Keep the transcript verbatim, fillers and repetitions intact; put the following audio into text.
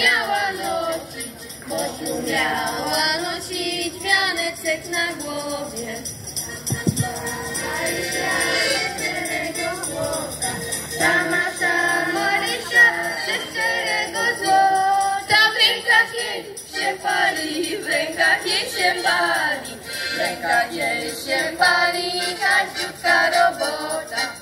miała nosić, Bociu miała nosić wianeczek na głowie. Marysia ze szczerego złota, ta nasza Marysia ze szczerego złota, w rękach jej się pali, w rękach jej się pali, w rękach jej się pali, kaziutka robota.